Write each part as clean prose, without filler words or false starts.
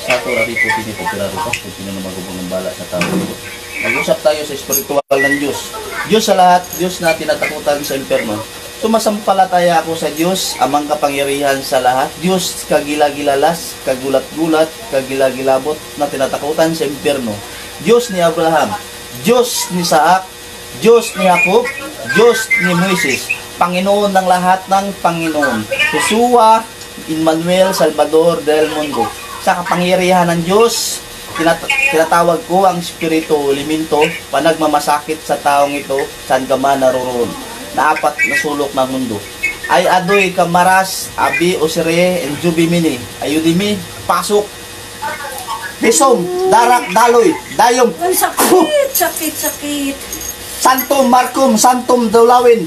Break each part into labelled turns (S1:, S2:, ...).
S1: Sato rarito pinito pirarito kung sino na magubong bala sa tao. Mag-usap tayo sa espiritual ng Diyos. Diyos sa lahat, Diyos na tinatakutan sa impyerno. Sumasampalataya ako sa Diyos, amang kapangyarihan sa lahat. Diyos kagilagilalas, kagulat-gulat, kagilagilabot na tinatakutan sa impyerno. Diyos ni Abraham, Diyos ni Isaac, Diyos ni Jacob, Diyos ni Moises, Panginoon ng lahat ng Panginoon. Jesua, Emmanuel, Salvador del Mundo. Sa kapangyarihan ng Diyos, tinatawag ko ang Espiritu Liminto, panagmamasakit sa taong ito, saan ka man naroroon, na apat na sulok ng mundo. Ay adoy kamaras, abi osire, enjubimini, ayudimi, pasok, Bisom, darak, daloy, dayom.
S2: Ang sakit, sakit, sakit.
S1: Santum, markum, santum, dulawin.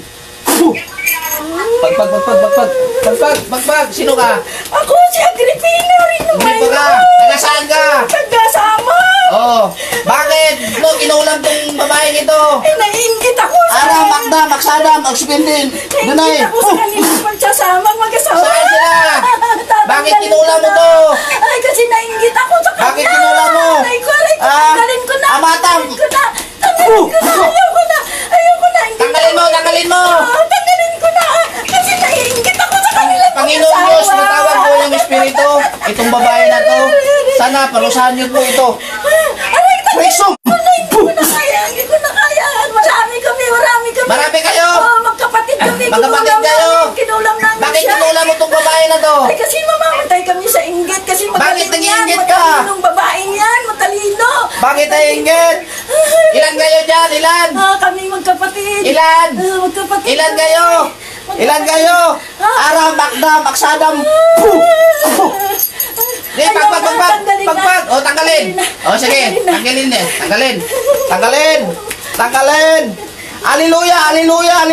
S1: Pagpag. Sino ka?
S2: Ako si Agripina rin naman.
S1: Hindi pa ka. Tagasaan ka?
S2: Tagasama.
S1: Oo. Bakit? No, kinulam tong babaeng ito.
S2: Eh, naiingit ako sa...
S1: Ara, Magda, Magsadam, Agspindin. Dunay.
S2: Naiingit ako sa kanilang pagsasama, mag-asawa.
S1: Saan sila? Bakit kinulam mo to?
S2: Ay, kasi naiingit ako sa kanya.
S1: Bakit kinulam mo?
S2: Aray ko, tanggalin ko na.
S1: Amatang.
S2: Tanggalin ko na. Ayoko na.
S1: Tanggalin mo.
S2: Tanggalin ko na. Kasi naiingit ako sa kanilang
S1: Panginoon Diyos, natawag ko yung Espiritu. Itong babae na to. Sana, parusahan niyo po ito.
S2: Aray,
S1: Preso!
S2: hindi ko na kaya. Marami kami.
S1: Marami kayo?
S2: Oo, magkapatid kami.
S1: Magkapatid kayo?
S2: Kinulam namin
S1: Bakit
S2: siya.
S1: kinulam mo itong babae na to?
S2: Ay, kasi mamamatay kami sa inggit. Kasi
S1: Bakit
S2: magaling
S1: nag-iinggit
S2: yan.
S1: ka?
S2: Matalinong babaeng yan. Matalino.
S1: Bakit naiinggit? Ilan kayo dyan? Ilan?
S2: Kami magkapatid.
S1: Ilan?
S2: Magkapatid.
S1: Ilan kayo? Ilan kayo? Ara, Magda, Magsadam. Di, pagpag. O, tanggalin. O, sige. Tanggalin. Hallelujah.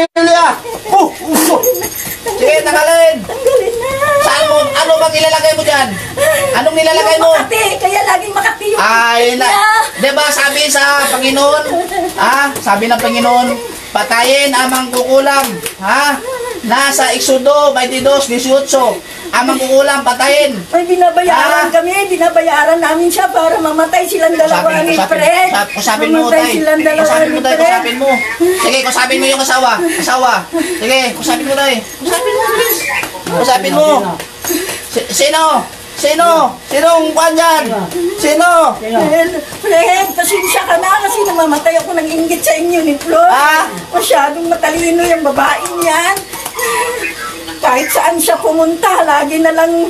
S1: Sige, tanggalin.
S2: Tanggalin na.
S1: Saan mo? Ano bang ilalagay mo dyan? Anong nilalagay mo?
S2: Makati. Kaya laging Makati yung
S1: Ay, diba sabi sa Panginoon? Sabi ng Panginoon, patayin amang kukulam. Nasa Exodo 22:18. Amang kukulam, patayin.
S2: May binabayaran kami. Binabayaran namin siya para mamatay silang dalawa ni Fred.
S1: Kusapin mo,
S2: Mamatay
S1: tay.
S2: silang dalawa ni Fred.
S1: Kusapin mo. Sige, kusapin mo yung asawa. Sige, kusapin mo, tay. Kusapin mo. Sino? Sinong kwan yan? Sino?
S2: Fred, pasensya ka na kasi namamatay ako ng inggit sa inyo ni Flo. Masyadong matalino yung babaeng yan. Kahit saan siya pumunta, lagi na lang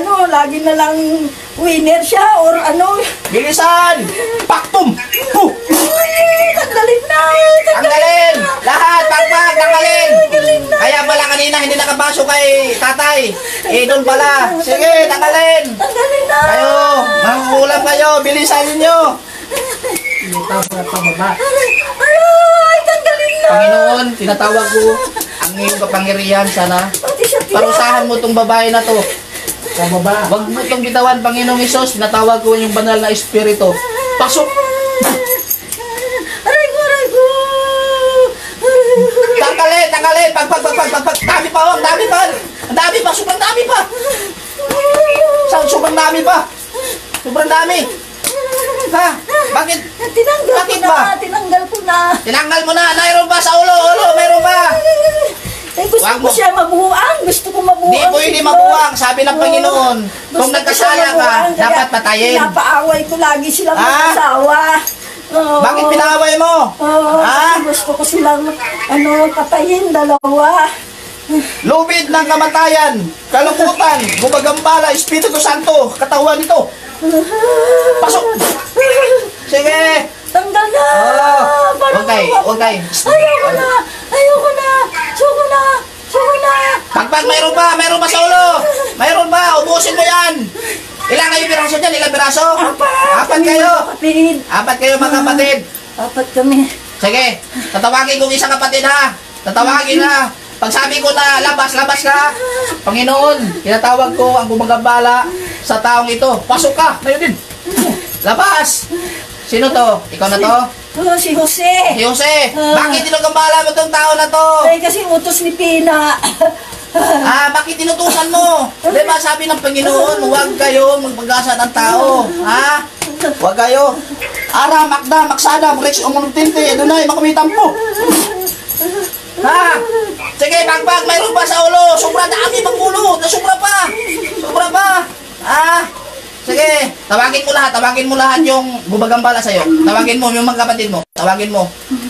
S2: winner siya or ano.
S1: Bilisan! Paktum!
S2: Tanggalin na!
S1: Tanggalin! Lahat! Pagpag! Tanggalin!
S2: Tanggalin na!
S1: Kaya pala kanina hindi nakapasok kay tatay. Doon pala. Sige, tanggalin!
S2: Tanggalin na!
S1: Kayo! Mangkukulam kayo! Bilisan ninyo!
S2: Aray! Tanggalin na!
S1: Panginoon, tinatawag ko ang iyong kapangyarihan sana. Parusahan mo tong babae na to. Wag mo itong bitawan, Panginoong Isos. Tinatawag ko yung banal na espiritu. Pasok!
S2: Aray ko!
S1: Tanggalin! Pagpag! Dami pa! Ang dami pa! Sobrang dami pa! Sobrang dami pa! Sobrang dami! Bakit?
S2: Tinanggal ko na.
S1: Tinanggal mo na! Mayroon pa sa ulo! Mayroon pa!
S2: Gusto ko siya mabuang. Gusto ko mabuang.
S1: Di pwede mabuang, sabi ng Panginoon. Kung nagkasala ka, dapat patayin.
S2: Pinapaaway ko lagi silang mag-asawa.
S1: Bakit pinaaway mo?
S2: Gusto ko silang patayin, dalawa.
S1: Lubid ng kamatayan, kalungkutan, gumagambala, Espiritu Santo, katawan nito. Pasok! Sige!
S2: Tanggal na!
S1: Huwag tayo.
S2: Ayoko na! Suko na!
S1: Pagpag, mayroon pa sa ulo! Mayroon pa, ubusin mo yan! Ilang kayo piraso dyan? Ilang piraso? Apat kayo! Apat kayo mga kapatid!
S2: Apat kami.
S1: Sige, tatawagin kong isang kapatid ha! Tatawagin ha! Pag sabi ko na labas ka! Panginoon, tinatawag ko ang gumagambala sa taong ito. Pasok ka! Ngayon din! Labas! Sino to? Ikaw na to?
S2: Si Jose.
S1: Si Jose! Bakit tinagambala mo tong tao na to?
S2: Ay, kasi utos ni Pina.
S1: Bakit tinutusan mo? Di ba sabi ng Panginoon, huwag kayong magpag-asa ng tao. Huwag kayo. Aram, akda, maksada, rex, umununtinti, dunay, makamitan po. Sige, pagpag, mayroon pa sa ulo. Sobra dami pang ulo. Sobra pa. Sobra pa. Sige, tawagin mo lahat yung gumagambala sa'yo. Tawagin mo yung mga kapatid mo. Tawagin mo.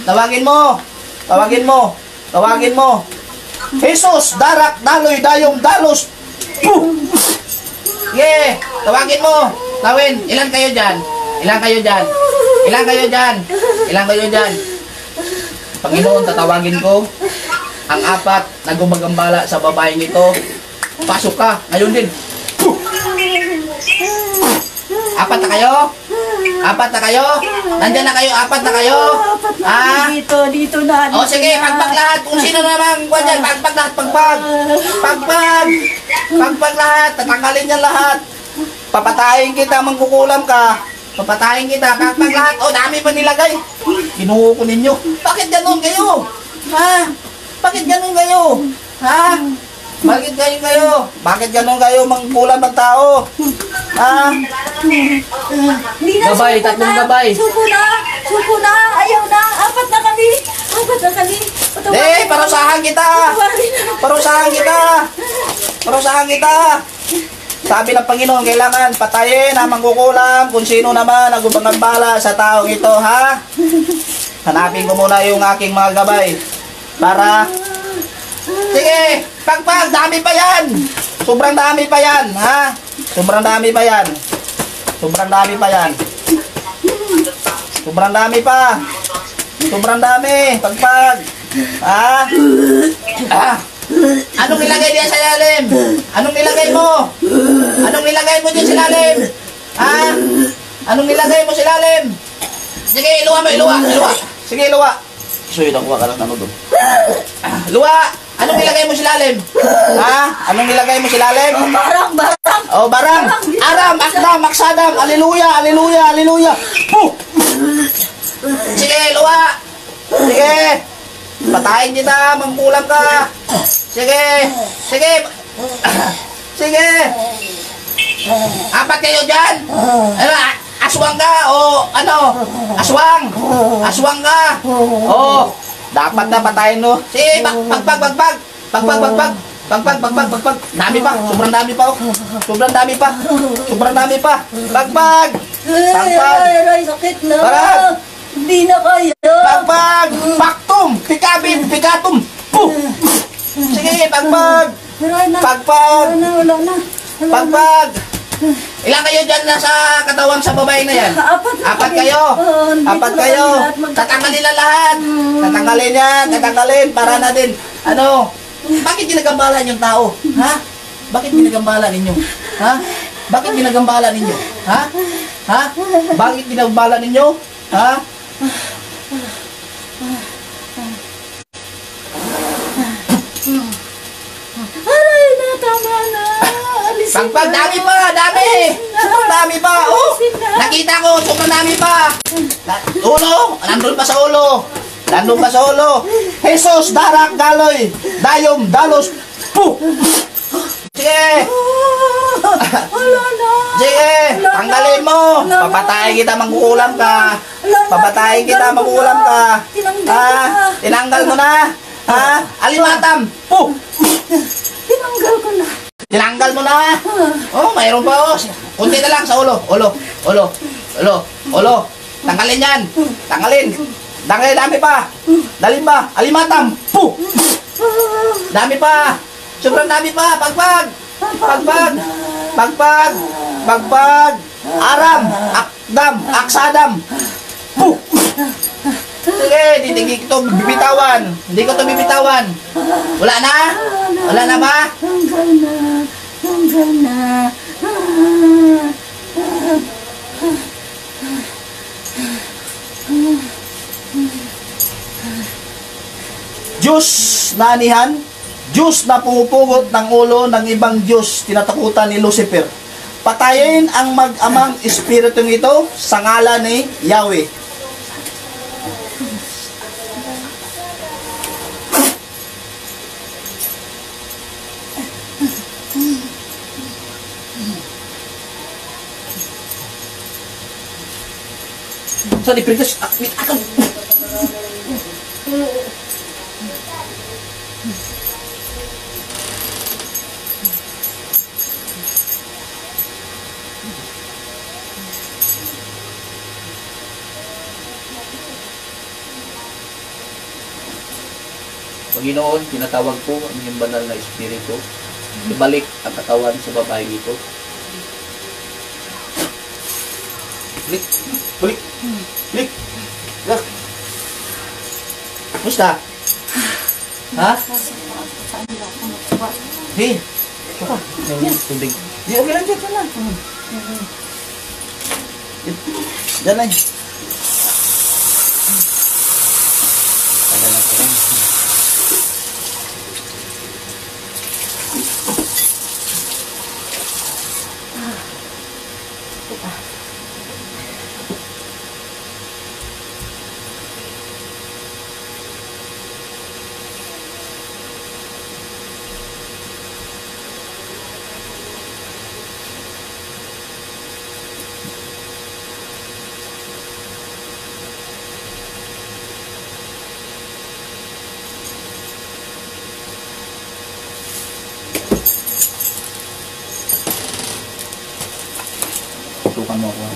S1: Jesus, darak, daloy, dayong, dalos. Yeah, tawagin mo. Tawin, ilan kayo dyan? Panginoon, tatawagin ko ang 4 na gumagambala sa babaeng ito. Pasok ka, ngayon din. 4 na kayo? Nandyan na kayo, 4 na kayo?
S2: Dito na.
S1: O sige, pagpag lahat. Kung sino naman, dyan, pagpag lahat, pagpag lahat, tatanggalin niya lahat. Papatayin kita, mangkukulam ka. Papatayin kita, pagpag lahat. O, dami pa nilagay. Kinuho ko ninyo. Bakit ganun kayo? Bakit ganun kayo, mangkulam ng tao? Gabay, tatlong gabay.
S2: Suko na, ayaw na. 4 na kami.
S1: Parusahan kita. Sabi ng Panginoon, kailangan patayin ang mangkukulam kung sino naman ang gumagambala sa taong ito, ha? Hanapin ko muna yung aking mga gabay. Para... Sige, pagpag, dami pa yan. Sobrang dami pa yan, ha? Sobrang dami pagpag. Anong nilagay diyan sa ilalim? Anong nilagay mo diyan sa ilalim? Anong nilagay mo sa ilalim? Sige, iluwa. Sige, iluwa. Suyo na kuha ka lang doon. Luwa! Anong nilagay mo sa ilalim? Anong nilagay mo sa ilalim? Barang. Aram, akdam, maksadam. Aleluya. Sige, luwa. Sige. Patayin kita, mangkulam ka. Sige. 4 kayo dyan. Aswang ka o ano? Aswang ka. Dapat na patayin mo. Sige, pagpag. Dami pa, sobrang dami pa. Pagpag.
S2: Ay, sakit na.
S1: Barang.
S2: Hindi na kaya.
S1: Pagpag. Paktum, pikatum. Sige, pagpag.
S2: Wala na.
S1: Ilan kayo dyan nasa katawan sa babae na yan? 4 kayo. Tatanggalin na lahat. Tatanggalin para natin. Bakit ginagambalan yung tao? Bakit ginagambalan ninyo? Bakit ginagambalan ninyo?
S2: Aray na, tama na.
S1: Pagpag, dami sobrang dami pa. Nakita ko, sobrang dami pa. Nandun pa sa ulo. Jesus, darak, daloy, dayom, dalos. Sige. Sige, tanggalin mo. Papatayin kita, mangkukulam ka. Tinanggal mo na. Alimatam. Tinanggal mo na. Mayroon pa. Kunti na lang sa ulo. Tanggalin yan. Dami pa. Dalhin pa. Alimatam. Dami pa. Sobrang dami pa. Pagpag. Aram. Akdam. Aksadam. Sige, hindi ko to bibitawan. Wala na ba?
S2: Hanggang na.
S1: Diyos na anihan, Diyos na pumupugot ng ulo ng ibang Diyos, tinatakutan ni Lucifer. Patayin ang mag-amang espiritong ito sa ngalan ni Yahweh. Sa diprintas, akan. Panginoon, tinatawag po ang iyong banal na espiritu. Ibalik ang katawan sa babae nito. Balik, balik, balik. Balik. Musta? Ha? Hey, ito ka. Tubig. Di, okay lang, dito lang. Diyan lang. Tagal lang ko lang. Tutukan mo ako.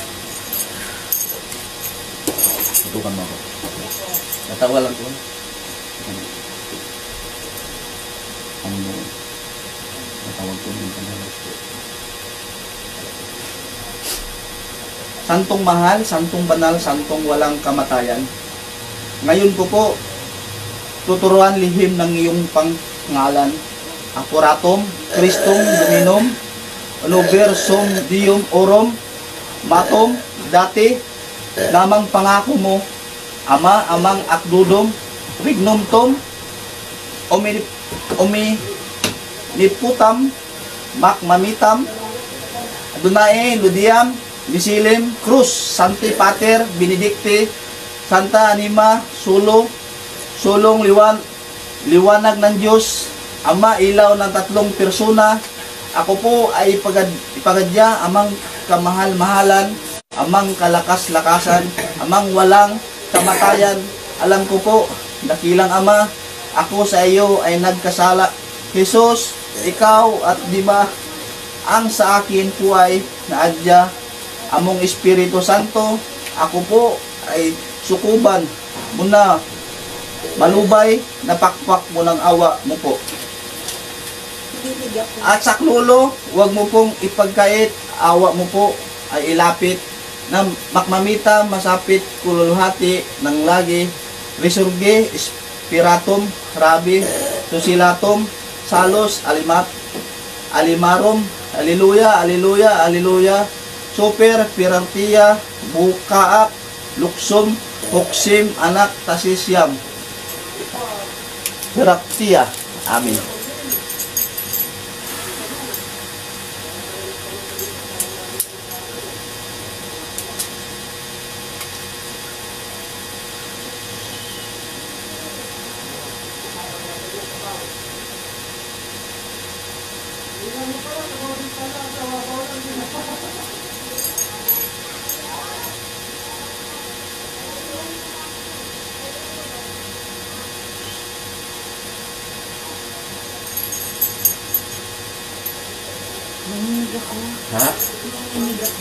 S1: Tutukan mo ako. Natawa lang ko. Ang natawag ko yung pangalan. Santong mahal, santong banal, santong walang kamatayan. Ngayon ko po, tuturuan lihim ng iyong pangalan. Apuratum, Christum, Dominum, Universum Dium Orum, Matum, dati, lamang pangako mo, Ama, Amang Akdudum, Regnum Tum, Omniputam, Mamitam, Adonai, Ludiam, Bisilim, Cruz, Sancti Pater, Benedicti, Santa Anima, Sulong Liwanag ng Diyos, Ama, ilaw ng tatlong persona. Ako po ay ipagadya, amang kamahal-mahalan, amang kalakas-lakasan, amang walang kamatayan. Alam ko po, dakilang Ama, ako sa iyo ay nagkasala. Jesus, ikaw at di ba ang sa akin po ay naadya, among Espiritu Santo, ako po ay sukuban mo na malubay, napakpak mo ng awa mo po. At saklulo, huwag mo pong ipagkait, awa mo po ay ilapit na makmamita, masapit, kululuhati ng lagi, resurge, spiratum, rabi, susilatum, salos, alimarum, aliluya, aliluya, aliluya, super, pirartiya, bukaak, luksum, huksim, anak, tasisyam, pirartiya. Amin.
S2: Nanginig ako.
S1: Ha?
S2: Nanginig ako.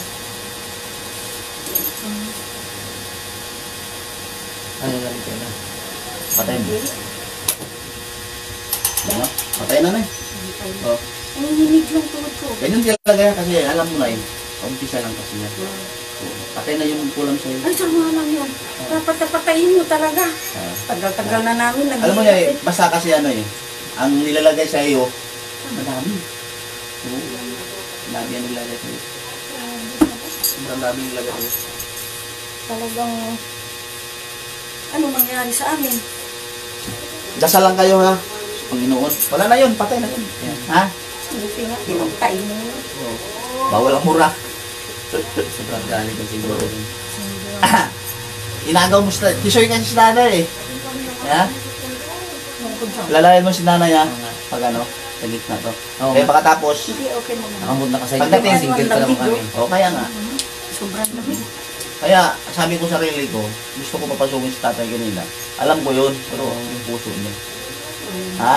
S1: Ano na rin na? Patay mo. Ano? Patay na na eh. Oh.
S2: Nanginig lang tuhod ko.
S1: Ganyan talaga yan kasi alam mo na eh. Umpisa lang kasi yan. So, patay na yung kulam sa'yo.
S2: Ay, sama lang yan. Dapat napatayin mo talaga.
S1: Ah.
S2: Tagal-tagal na namin.
S1: Alam mo niya eh, basta kasi ano eh, ang nilalagay sa iyo, madami. Oo. Dami ang nilalagay sa iyo. Sobrang dami nilalagay sa iyo.
S2: Talagang, ano nangyari sa amin?
S1: Dasal lang kayo ha, Panginoon. Wala na yun, patay na yun. Yan. Ha?
S2: Buti nga, pinagtay mo.
S1: Oo. Bawal ang mura. Sobrang galing ko siguro. Inagaw mo si Tisoy kasi si nanay eh. Ha? Lalayan mo si nanay ha. Pag ano, sa gitna to.
S3: Oo.
S1: Kaya pagkatapos,
S2: Hindi, okay naman.
S3: Nakamod na kasi
S1: Pagdating,
S3: single pa lang kami.
S1: o kaya nga.
S2: Sobrang lamig.
S1: Kaya sabi ko sa sarili ko, gusto ko papasukin si tatay kanina. Alam ko yun, pero yung puso niya. Ha?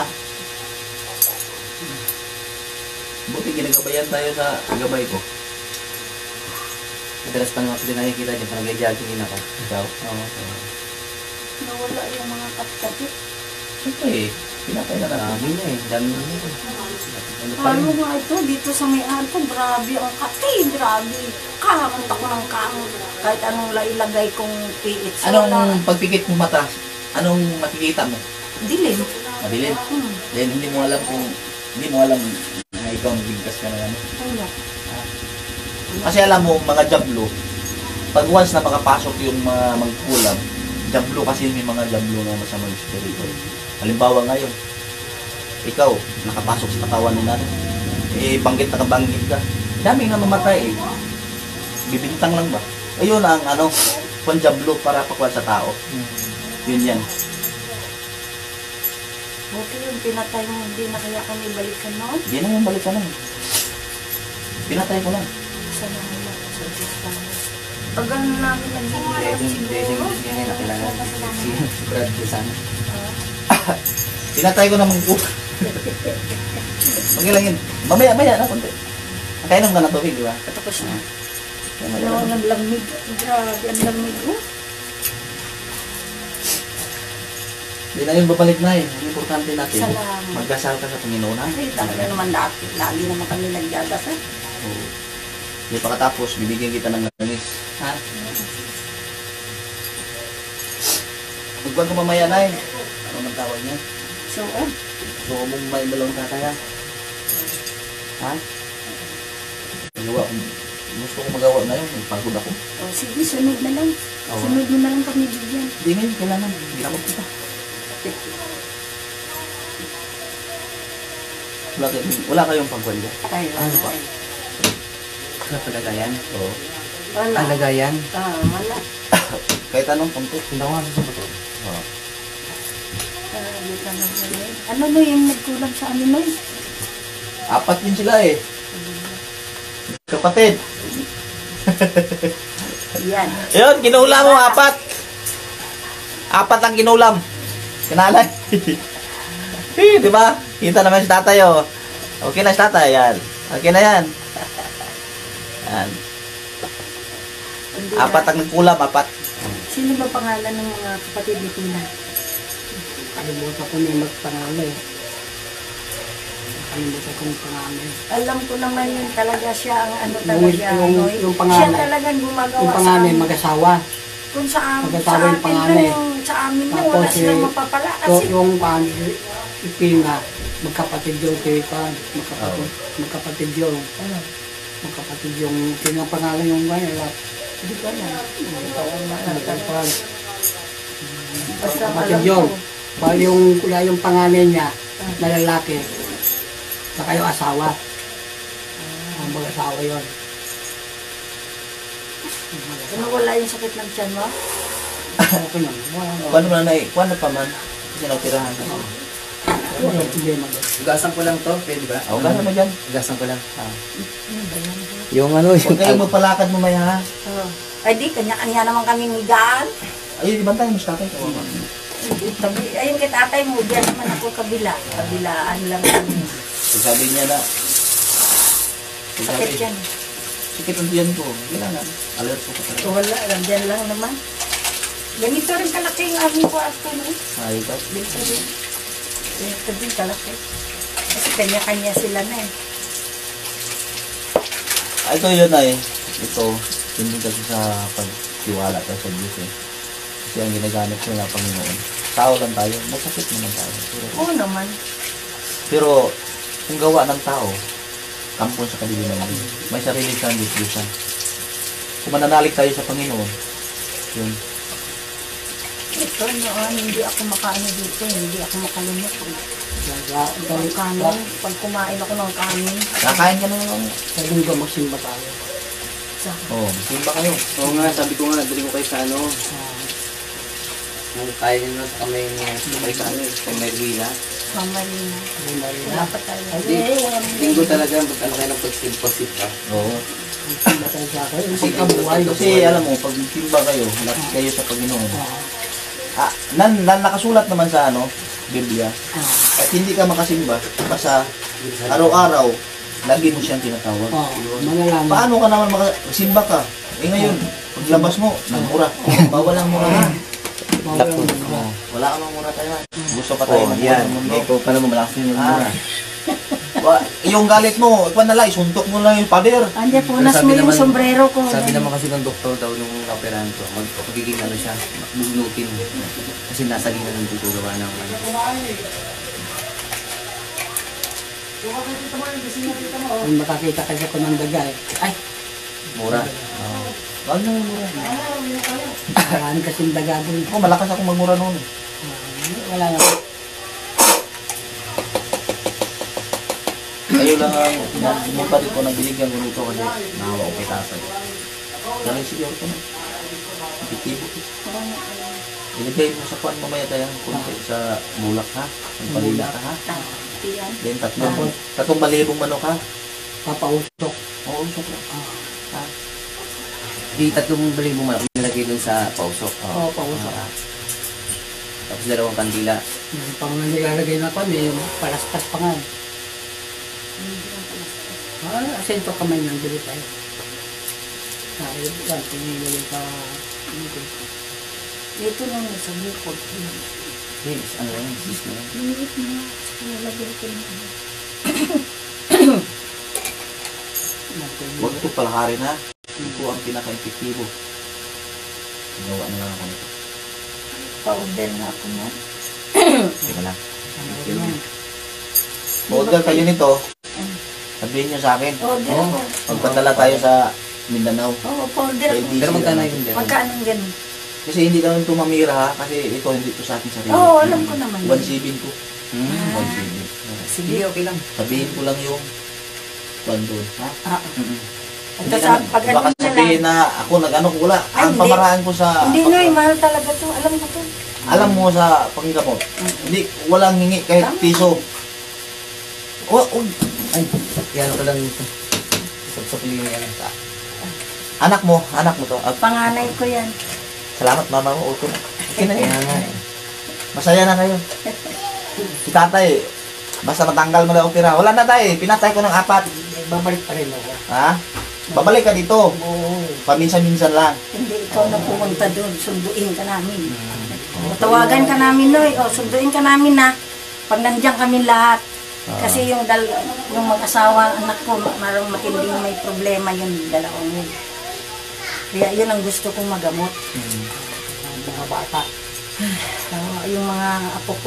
S1: Buti ginagabayan tayo sa gabay ko.
S3: Madalas pa naman ako din nakikita dyan, parang nag-jogging ako.
S1: Ikaw?
S3: Oo.
S2: Nawala yung mga kapatid.
S1: Siyempre eh, pinatay na natin.
S3: Dami na eh, dami na ito. Ano pa
S2: Ano
S3: rin?
S2: nga ito, dito sa may ato, grabe ang kati, grabe. Kamot ako ng kamot. Kahit anong ilagay kong PH.
S1: Anong pagpikit mo mata? Anong makikita mo?
S2: Dilim.
S1: Madilim? Then hindi mo alam na ikaw ang bigkas ka na ano.
S2: Ano?
S1: Kasi alam mo, mga jablo, pag once na makapasok yung mga magkulam, jablo kasi may mga jablo na masamang espiritu. Halimbawa ngayon, ikaw, nakapasok sa katawan ni natin, eh, banggit ka. Daming na mamatay eh. Bibintang lang ba? Ayun ang ano, panjablo para pakuha sa tao. Yun yan.
S2: Buti yung pinatay mo, hindi na kaya kami balikan noon.
S1: Hindi na yung balikan lang. Pinatay ko lang.
S2: Salamat sa Diyos lang. Pag ano namin naghihirap siguro.
S3: Yan na kailangan. Si Brad ko sana.
S1: Pinatay ko naman po. Okay lang yun. Mamaya na konti. Nakainom ka na tubig, di ba?
S2: Tapos na.
S1: Mamaya
S2: Ano,
S1: na.
S2: ang lamig. Grabe, ang lamig. Oh.
S1: Hindi na yun babalik na eh. Ang importante natin,
S2: Salamat.
S1: magdasal ka sa Panginoon ha.
S2: Ay, talaga naman dati. Lagi naman kami nagdadasal.
S1: Oo. Hindi pa katapos, bibigyan kita ng langis. Ha? Magbuwan ka mamaya na eh. Ano man tawag niya?
S2: So,
S1: So, mong may dalawang tataya. Ha? Magawa ko. Gusto ko magawa ngayon. Pagod ako.
S2: oh, sige, sunod na lang.
S1: Oo.
S2: Sunod mo na lang kami bigyan.
S1: Hindi ngayon, kailangan. Ginamot kita. Wala kayong pagwalya.
S2: Ay,
S1: Ano pa?
S3: Ano palagayan?
S1: Oo.
S2: Wala.
S3: Palagayan?
S2: Wala.
S1: Kahit anong punto.
S3: Hindi ako ano sa motor.
S1: Oo.
S2: Grabe ka na wala. Ano na yung nagkulang sa amin na yun?
S1: Apat din sila eh. Kapatid.
S2: Yan.
S1: Ayun, kinulam mo, apat. Apat ang kinulam. Kinalay. Di ba? Kita naman si tatay, oh. Okay na si tatay, yan. Okay na yan. Yan.
S2: Hindi
S1: Apat
S2: na.
S1: ang nagkulam, apat.
S2: Sino ba pangalan ng mga kapatid ni Tina?
S4: Kalimutan ko na yung magpangalan. Kalimutan ko yung pangalan.
S2: Alam ko naman yun talaga siya ang ano
S4: Yung-
S2: talaga.
S4: yung-
S2: Noy.
S4: yung pangalan.
S2: Siya talagang gumagawa
S4: Yung
S2: sa
S4: pangalan,
S2: amin.
S4: mag-asawa.
S2: Kung sa amin,
S4: Mag-asawa
S2: sa
S4: yung
S2: atin
S4: pangalan.
S2: lang, sa amin lang, wala
S4: Tapos,
S2: silang mapapala kasi.
S4: Yung ipinga, magkapatid yung kaya magkapatid yung magkapatid yung pinang pangalan yung gano'n. Hindi ko alam.
S2: Basta
S4: Kapatid
S2: alam
S4: yung
S2: ko.
S4: bali yung pangalan niya na lalaki na kayo asawa. Ang mag-asawa yun.
S2: Ano wala yung sakit ng tiyan mo?
S4: Okay naman.
S1: Kuano man na kuano pa man. Kasi nautirahan ka.
S4: Hindi mag-
S3: Ugasan ko lang to, pwede ba?
S1: O, gano'n mo dyan.
S3: Ugasan ko lang.
S2: Ano ba yan?
S3: Yung ano,
S1: Huwag kayong magpalakad mo maya ha.
S2: Oh. Ay di, kanya-kanya naman kaming higaan.
S1: Ayun, di bantay mo si tatay.
S2: Ayun kay tatay mo, diyan naman ako kabila. Kabilaan lang kami.
S1: Sabi niya na.
S2: Sakit yan.
S1: Sakit ang tiyan ko. Kailangan. Alert ko pa talaga.
S2: Wala, nandyan lang naman. Ganito rin kalaki yung aming kwarto no?
S1: Ay, ikaw.
S2: Ganito rin. Ganito din kalaki. Kasi kanya-kanya sila na eh.
S1: Ito yun ay. Ito. Hindi kasi sa pagtiwala tayo sa Diyos eh. Kasi ang ginagamit ko na Panginoon. Tao lang tayo. Masakit naman tayo.
S2: Oo naman.
S1: Pero kung gawa ng tao, kampon sa kadiliman din. May sarili siyang Diyos-Diyosan. Kung mananalig tayo sa Panginoon, yun.
S2: Ito noon, hindi ako makaano dito. Hindi ako makalunok.
S4: Dahil
S2: Kanin. Pag kumain ako ng kanin.
S1: Kakain ka na naman.
S4: sa linggo magsimba tayo.
S1: Oo, simba kayo.
S3: Oo nga, sabi ko nga, dali ko kayo sa ano, kung kaya nyo na sa kamay niya, kayo sa ano, kay Merwila.
S2: Mamalina.
S4: May marina.
S2: Wala pa tayo.
S3: Linggo talaga, ano kayo ng pagsilpasit ka.
S1: Oo.
S4: Ang batay sa akin. Yung pagkabuhay.
S1: Kasi alam mo, pag timba kayo, lapit kayo sa Panginoon.
S4: Ah,
S1: Nakasulat naman sa Biblia. At hindi ka makasimba, basta araw-araw, lagi mo siyang tinatawag.
S4: manalangin.
S1: Paano ka naman makasimba ka? Eh ngayon, paglabas mo, nagmura. Bawal ang mura na.
S4: Bawal ang mura.
S1: Wala ka mura tayo. Gusto pa tayo
S3: yan.
S1: mundo.
S3: Ikaw pa naman malakas yung mura.
S1: Yung galit mo, ipon na lang, isuntok mo lang yung pader.
S2: Andi, punas
S3: Sabi
S2: mo yung
S3: naman-
S2: sombrero ko.
S3: Sabi naman kasi ng doktor daw nung operahan ko, magiging ano siya, bugnutin. Kasi nasa gina ng dito gawa ng ano.
S4: Kung makakita kasi ako ng daga eh. Ay,
S3: Mura.
S1: Wag na yung mura.
S4: marami kasing daga dun.
S1: Ako, malakas ako magmura noon.
S4: Wala na.
S1: Kayo lang ang bumabalik ko ng binigyan ko nito kasi nahawa ko kay tatay. Galing siguro ko na. Ipitibo. Ilagay mo sa kuwan mamaya tayo kunti sa bulak ha. Ang palila ka ha.
S2: Yan.
S1: Then tatlong balibong manok ha.
S4: Papausok.
S1: Oo, sakla.
S3: Di tatlong balik mo malaki nilagay dun sa pausok.
S4: Oo, pausok.
S3: Tapos dalawang kandila.
S4: Yung pang nilalagay na kami, yung palaspas pa nga. Asento kamay ng bili tayo. Kahit yan, pinili ka.
S2: Dito lang sa bukod.
S3: Yes, ano yan? Sis na yan.
S2: Liit na. Nalagay ko na.
S1: Huwag ito palaharin ha. Ito ang pinaka-epektibo. Ginawa na lang ako nito.
S2: Pa-order na ako na.
S1: Teka lang.
S4: Ano
S1: Order kayo nito. Sabihin nyo sa akin.
S2: Order ako.
S1: Magpadala tayo sa Mindanao.
S2: Oo, pa-order ako.
S1: Pwede
S3: Pero
S1: sila
S3: magkano
S1: na.
S3: yung ganun?
S2: Magkano ganun?
S1: Kasi hindi lang ito mamira ha. Kasi ito hindi ito sa akin sarili.
S2: Oo, alam ko naman.
S1: 1.7 ko.
S3: Hmm.
S1: 1.7.
S3: Sige, okay lang.
S1: Sabihin ko lang yung doon. Ha?
S2: Ah,
S3: Mm-mm.
S2: ito
S1: Hindi
S2: sa
S1: ka,
S2: pag ano
S1: baka
S2: na lang.
S1: sabihin na ako nag-ano ko wala.
S2: Ay,
S1: Ang
S2: hindi.
S1: pamaraan ko sa...
S2: Hindi Noy, mahal talaga to. Alam ko to.
S1: Alam mo sa panggamot. Hindi, walang hingi kahit
S2: Tama.
S1: piso.
S3: Ay, yan ko lang ito. Sapsapili mo yan.
S1: Anak mo to.
S2: Panganay ko yan.
S1: Salamat mama mo. Okay na. Okay na
S3: Kaya
S1: yan.
S3: nga eh.
S1: Masaya na kayo. Si tatay, basta matanggal mo na opera. Wala na tayo. Pinatay ko ng 4.
S4: Babalik pa rin ako.
S1: Ha? Babalik ka dito.
S4: Oo.
S1: Paminsan-minsan lang.
S2: Hindi ikaw na pumunta doon. Sunduin ka namin. Tawagan ka namin, Noy. O, sunduin ka namin na. Pag nandiyan kami lahat. Kasi yung mag-asawa, anak ko, marang matinding may problema yun, dalawang yun. Kaya yun ang gusto kong magamot.
S4: Mga bata.
S2: Yung mga apo ko.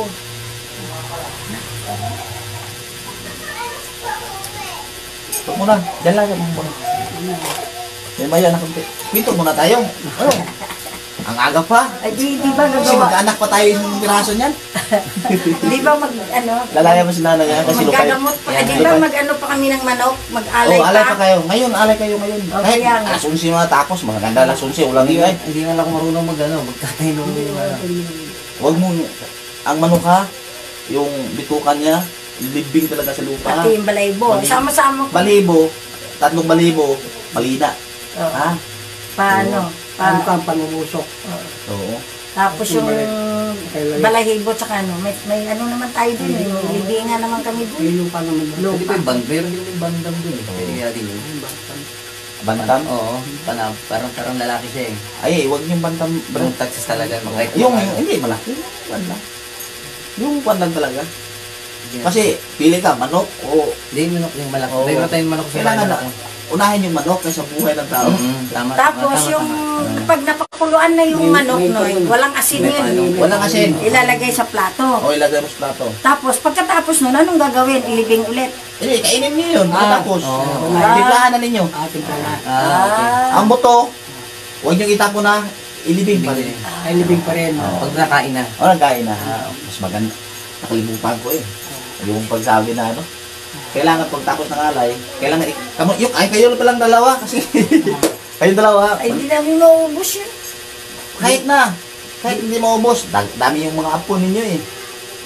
S1: Huwag muna. Diyan lang yan muna. May maya na kunti. Pinto muna tayo. Ano? Ang aga pa.
S2: Ay, di ba
S1: Kasi
S2: gagawa?
S1: magkaanak pa tayo ng piraso niyan.
S2: Di ba
S1: Lalaya mo si nanay niya kasi lukay.
S2: magagamot pa? Di ba mag-ano pa kami ng manok? Mag-alay
S1: Oh, alay pa
S2: pa?
S1: kayo. Ngayon, alay kayo ngayon.
S2: Oh,
S1: Kahit
S2: kaya nga.
S1: alas 11 mga tapos, maganda alas 11, ulang ingay.
S3: Hindi nga lang ako marunong magkatay nung
S1: Huwag mo, ang manok ha, yung bitukan niya, libing talaga sa lupa.
S2: Pati yung balaybo. Sama-sama ko.
S1: Balibo, 3 balibo, palina.
S2: Oh,
S1: Ha?
S2: paano?
S4: Ano ka ang panubusok?
S1: Oo.
S2: Tapos yung balahibo tsaka ano, may ano naman tayo dun, may libingan naman kami dun.
S4: Yun yung paano
S3: Pwede ba yung band? Meron din yung bandam dun eh. Pwede kaya din yun.
S1: Bantam?
S3: Oo, parang lalaki siya eh.
S1: Ay, huwag yung bantam.
S3: Parang taxis talaga.
S1: Yung, hindi, malaki. Bantam. Yung bantam talaga. Kasi, pili ka, manok o
S3: Hindi yung manok yung malaki.
S1: Oo.
S3: Meron tayong manok sa
S1: kailangan
S3: bahay.
S1: na, unahin yung manok kaysa buhay ng tao.
S3: Tama.
S2: Tapos
S3: tama,
S2: yung
S3: tama.
S2: pag napakuluan na yung manok, Noy, walang asin
S3: May
S2: yun.
S3: paano?
S1: Walang asin.
S2: Ilalagay sa plato.
S1: O ilagay mo sa plato.
S2: Tapos pagkatapos nun, anong gagawin? Ilibing ulit.
S1: Hindi, kainin niyo yun. Pagkatapos,
S3: oo.
S1: timplahan na ninyo.
S4: ating pala.
S3: Okay.
S1: Ang buto, huwag niyong itapon na, ilibing pa rin.
S4: Ay, libing pa rin.
S3: Pag nakain na.
S1: O, nagkain na. Mas maganda. Nakalimutan ko eh. Yung pagsabi na ano. Kailangan pagtapos ng alay, kailangan kayo palang dalawa kasi kayong dalawa.
S2: Ay, hindi namin maubos yun.
S1: Kahit hindi maubos, dami yung mga apo ninyo eh.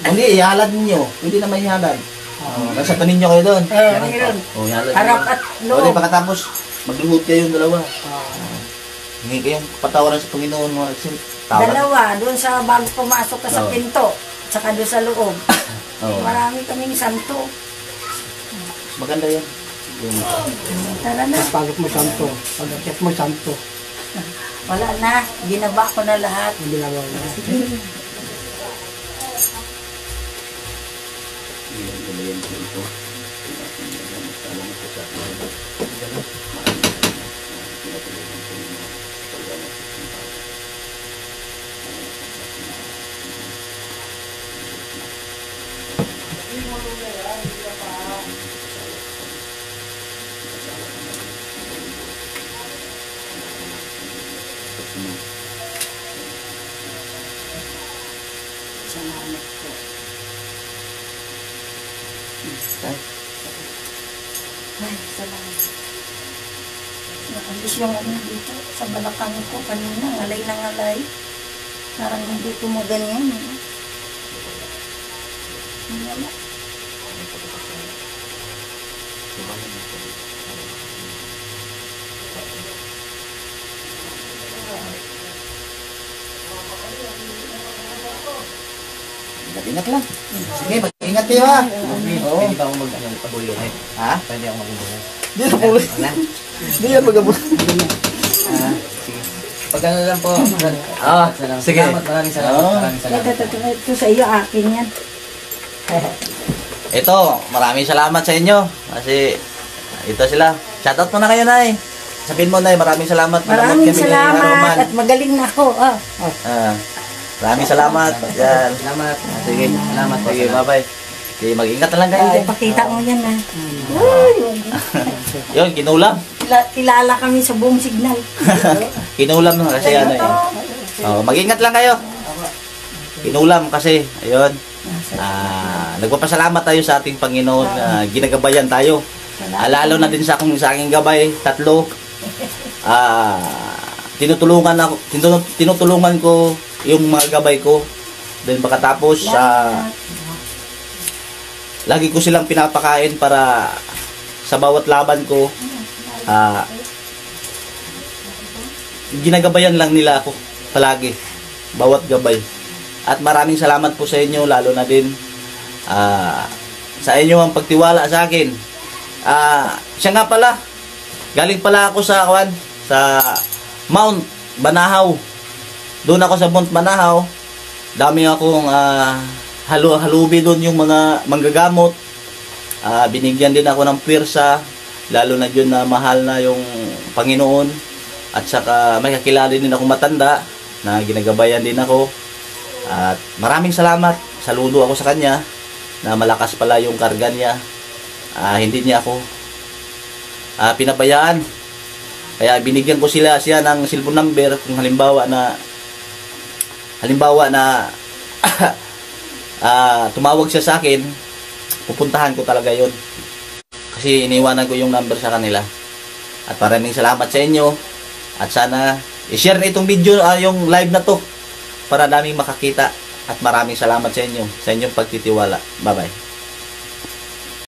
S1: Hindi, ihalad ninyo. Pwede naman ihalad. Nasa tanin nyo kayo doon.
S2: Mayroon.
S1: Ihalad
S2: Harap
S1: nyo.
S2: at
S1: O, di
S2: loob.
S1: pagkatapos, magluhod kayong dalawa. Hingi kayong patawaran sa Panginoon mga Axel. Tawad.
S2: Dalawa, doon sa bago pumasok ka sa
S1: Oo.
S2: pinto. Tsaka doon sa loob.
S1: Oo.
S2: Marami kaming santo.
S1: Maganda yan. Yung,
S2: Tara na.
S4: Pagpalok mo santo. Pag-akyat mo santo.
S2: Wala na. Ginaba ko na lahat.
S4: Ang ginawa na.
S2: Salamat po. Ay, salamat. Nakalis yung ano dito sa balakang ko kanina. Ngalay na ngalay. Parang hindi ko mo ganyan. Wala.
S1: ingat lang. Sige, mag-ingat kayo ha. Oo.
S3: Pwede ba ako mag-abulo?
S1: Ha?
S3: Pwede ako mag-abulo.
S1: Hindi na po.
S3: Wala?
S1: Hindi yan mag-abulo.
S3: Sige. Pag ano lang po. Sige. Maraming salamat. Maraming salamat.
S2: Ito sa iyo, akin yan.
S1: Ito, maraming salamat sa inyo. Kasi, ito sila. Shoutout mo na kayo, Nay. Sabihin mo, Nay, maraming salamat.
S2: Maraming
S1: Nanonood kami ni
S2: salamat
S1: Roman.
S2: at magaling na ako.
S1: Maraming salamat. Yan.
S3: Salamat.
S1: Sige.
S3: Salamat po.
S1: Sige, bye-bye. Sige, mag-ingat na lang kayo.
S2: Ay, pakita mo yan na.
S1: Yun, kinulam.
S2: Kilala kami sa buong signal.
S1: Kinulam na kasi ano eh. Oh, mag-ingat lang kayo. Kinulam kasi, ayun. Nagpapasalamat tayo sa ating Panginoon na ginagabayan tayo. Lalo na din sa aking gabay, tatlo. Tinutulungan ko yung mga gabay ko. Then pagkatapos, lagi ko silang pinapakain para sa bawat laban ko, ginagabayan lang nila ako palagi, bawat gabay. At maraming salamat po sa inyo, lalo na din sa inyo ang pagtiwala sa akin. Siya nga pala, galing pala ako sa Mount Banahaw. Doon ako sa Mount Banahaw. Dami akong halubi doon yung mga manggagamot. Binigyan din ako ng pwersa, lalo na yun na mahal na yung Panginoon. At saka may kakilala din akong matanda na ginagabayan din ako. At maraming salamat. Saludo ako sa kanya na malakas pala yung karga niya. Hindi niya ako pinabayaan. Kaya binigyan ko siya ng cellphone number kung halimbawa na tumawag siya sa akin, pupuntahan ko talaga yon. Kasi iniwanan ko yung number sa kanila. At maraming salamat sa inyo. At sana i-share na itong video, yung live na to, para daming makakita. At maraming salamat sa inyo, sa inyong pagtitiwala. Bye bye.